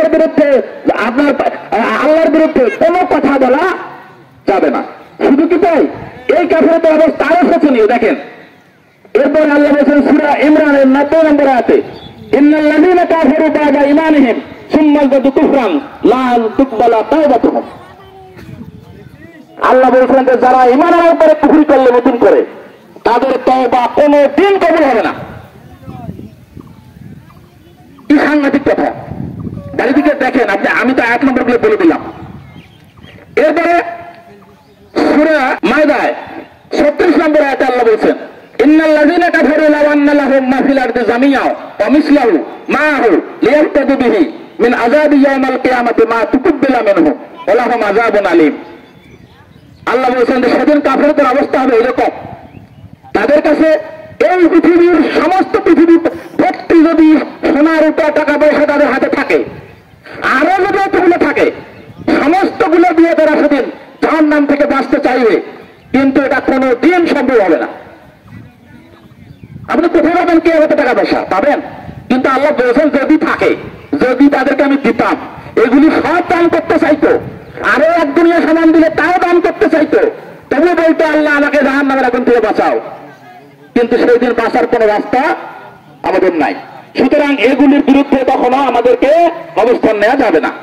বিরুদ্ধে আপনার আল্লাহর বিরুদ্ধে কোনো কথা বলা যাবে না। শুধু কি তাই, এই কাফেরদের অবস্থা আরো শোচনীয়। দেখেন এরপর আল্লাহ বলছেন সূরা ইমরানের 90 নম্বর আয়াতে, ইন্নাল্লাযীনা কাফারু বা'দা ঈমানিহিম সুম্মা যাদু কুফরান লা তুকবালা তাওবাতুহুম। আল্লাহ বলছেন যে যারা ঈমান আনার পরে কুফরি করলে নতুন করে, তাদের তওবা কোনদিন কবুল হবে না। কি সাংঘাতিক কথা! চারিদিকে দেখেন আপনি, আমি তো 1 নম্বর গুলো বলে দিলাম। এরপরে সূরা মায়দায় 36 নম্বর আয়াতে আল্লাহ বলছেন, ইন্নাল্লাযীনা কাফারু লাউ আন্না লাহুম মা ফিল আরদি জামিআ ওয়া মিসলাহু মা'হু লিয়াফতাদু বিহি মিন আযাবি ইয়াউমিল কিয়ামাতি মা তুকব্বিলা মিনহুম ওয়া লাহুম আযাবুন আলীম। আল্লাহ বলছেন যে সেদিন কাফেরদের অবস্থা হবে এরকম, তাদের কাছে এই পৃথিবীর সমস্ত পৃথিবী ভর্তি যদি সোনা রূপা টাকা পয়সা তাদের হাতে থাকে, আরো যদি এতগুলো থাকে, সমস্তগুলো দিয়ে তারা সেদিন জাহান্নাম থেকে বাঁচতে চাইবে, কিন্তু এটা কোনো দিন সম্ভব হবে না। আপনি কোথায় পাবেন কে হতে টাকা পয়সা পাবেন? কিন্তু আল্লাহ বলছেন যদি থাকে, যদি তাদেরকে আমি দিতাম, এগুলি সব দান করতে চাইতো, আরো এক দুনিয়া সামান দিলে তাও দান করতে চাইতো, তবু বলতো আল্লাহ আমাকে জাহান্নামের আগুন থেকে বাঁচাও। কিন্তু সেই দিন বাঁচার কোন রাস্তা আমাদের নাই। সুতরাং এগুলির বিরুদ্ধে কখনো আমাদেরকে অবস্থান নেওয়া যাবে না।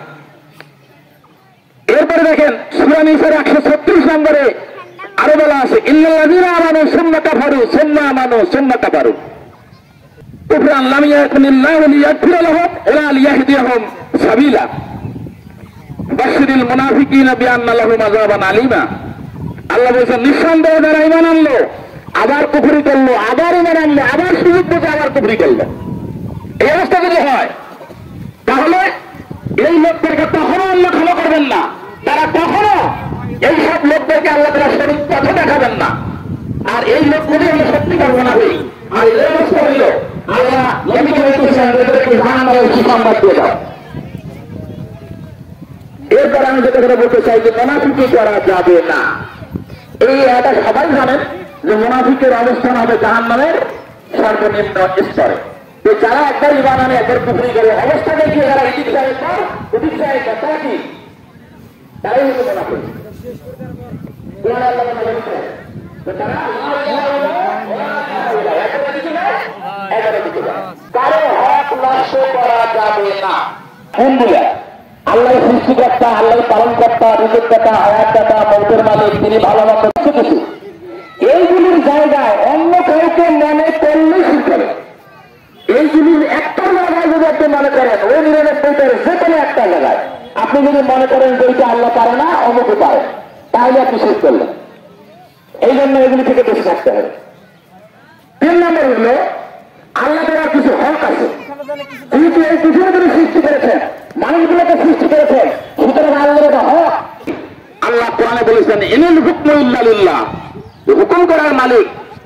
এরপরে দেখেন সূরা নিসার 136 নম্বরে আরো বলা আছে, ইন্নাল্লাযীনা আমানু সুম্মা কাফারু সুম্মা আমানু সুম্মা কাফারু কুফরান লাম ইয়াকুনিল্লাহু লিয়াগফিরা লাহুম ওয়া লা লিয়াহদিয়াহুম সাবিলা বাশশিরিল মুনাফিকিনা বিআন্না লাহুম আযাবান আলীমা। আল্লাহ বলেছেন নিঃসন্দেহে যারা ঈমান আনলো, আবার কুফরি করলো, আবার ঈমান আনলো, আবার সুযোগ বুঝে আবার কুফরি করলো, এই অবস্থা যদি হয় তাহলে এই লোকদেরকে কখনো আল্লাহ ক্ষমা করবেন না। তারা কখনো এইসব লোকদেরকে আল্লাহ তারা সঠিক পথে দেখাবেন না। আর এই লোকগুলি হলো সত্যিকার মুনাফিক। আর এই অবস্থা হইল আল্লাহ নবীকে বলতেছেন এদেরকে জাহান্নামের সুসংবাদ দিয়ে দাও। এরপর আমি যেটা করে বলতে চাই যে মুনাফিকি করা যাবে না। এই এটা সবাই জানেন যে মুনাফিকের অবস্থান হবে জাহান্নামের সর্বনিম্ন স্তরে। যে যারা একবার ঈমান আনে একবার কুফরি করে, অবস্থা দেখিয়ে যারা এদিক যায় পর ওদিক যায়, তারা কি? তারাই হলো মুনাফিক। কারো হক নষ্ট করা যাবে না। আল্লাহ সৃষ্টিকর্তা, আল্লাহ পালনকর্তা, রিজিকদাতা, হায়াতদাতা, মৌতের মালিক, তিনি ভালো মতো কিছু এইগুলির জায়গায় অন্য কাউকে মনে করলে শিখবে। এইগুলির একটা জায়গায় যদি আপনি মনে করেন, ওই 99টার যে কোনো একটা জায়গায় আপনি যদি মনে করেন যে এইটা আল্লাহ পারে না, অমুকে পারে, তাহলে আপনি শেষ করলেন। এই জন্য এগুলি থেকে বেশি থাকতে হবে। 3 নম্বর হলো আল্লাহ তাআলার কিছু হক আছে। যেহেতু এই পৃথিবীতে সৃষ্টি করেছেন, মানুষগুলোকে সৃষ্টি করেছেন, সুতরাং আল্লাহর হক। আল্লাহ কোরআনে বলেছেন ইনিল হুকমু ইল্লা লিল্লাহ, হুকুম করার মালিক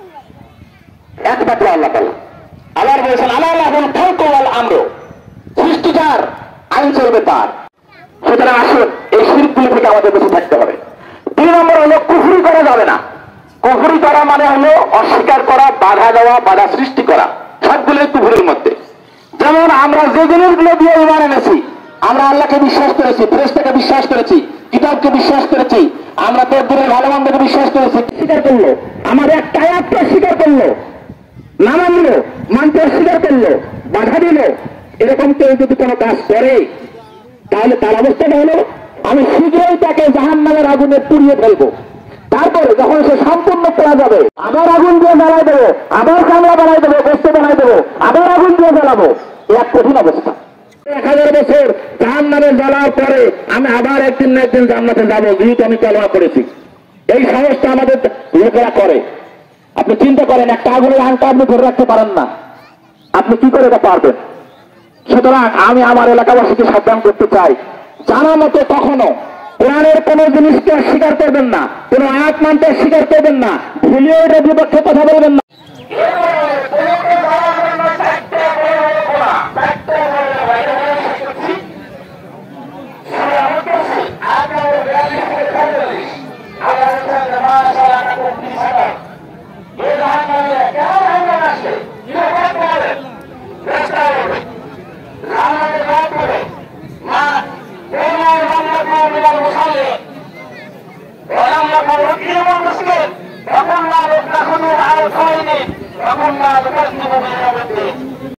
একমাত্র আল্লাহ তাআলা। আল্লাহ বলেছেন আলা লাহুল খালকু ওয়াল আমরু, সৃষ্টিকার, আইন চলবে তার। সুতরাং আসুন এই শিরকগুলো থেকে আমাদের বেঁচে থাকতে হবে। 2 নম্বর হলো কুফরি করা যাবে না। কুফরি করা মানে হলো অস্বীকার করা, বাধা দেওয়া, বাধা সৃষ্টি করা, সবগুলোই কুফরির মধ্যে। যেমন আমরা যে জিনিসগুলো দিয়ে ঈমান এনেছি, আমরা আল্লাহকে বিশ্বাস করেছি, ফেরেশতাকে বিশ্বাস করেছি, কিতাবকে বিশ্বাস করেছি, আমরা তকদীরের ভালো মন্দকে বিশ্বাস করেছি, স্বীকার করলো, আমাদের একটা আয়াতকে স্বীকার করলো, না মানলো, মানতে অস্বীকার করলো, বাধা দিল, এরকম কেউ যদি কোনো কাজ করে তাহলে তার অবস্থাটা হলো আমি শীঘ্রই তাকে জাহান্নামের আগুনে পুড়িয়ে ফেলবো। তারপরে যখন সে সম্পূর্ণ পড়া যাবে, আবার আগুন দিয়ে জ্বালাই দেবো, আবার কামড়া বানাই দেবো, বস্তু বানাই দেবো, আবার আগুন দিয়ে জ্বালাবো। এক কঠিন অবস্থা। 1000 বছর জাহান্নামে জ্বালার পরে আমি আবার একদিন না একদিন জান্নাতে যাবো, যেহেতু আমি কলমা করেছি। এই সাহসটা আমাদের লোকেরা করে। আপনি চিন্তা করেন, একটা আগুনের আংটা আপনি ধরে রাখতে পারেন না, আপনি কি করে এটা পারবেন? সুতরাং আমি আমার এলাকাবাসীকে সাবধান করতে চাই, জানা মতো কখনো কোরআনের কোন জিনিসকে স্বীকার করবেন না, কোন আয়াত মানতে স্বীকার করবেন না, ভুলেও এটার বিপক্ষে কথা বলবেন না।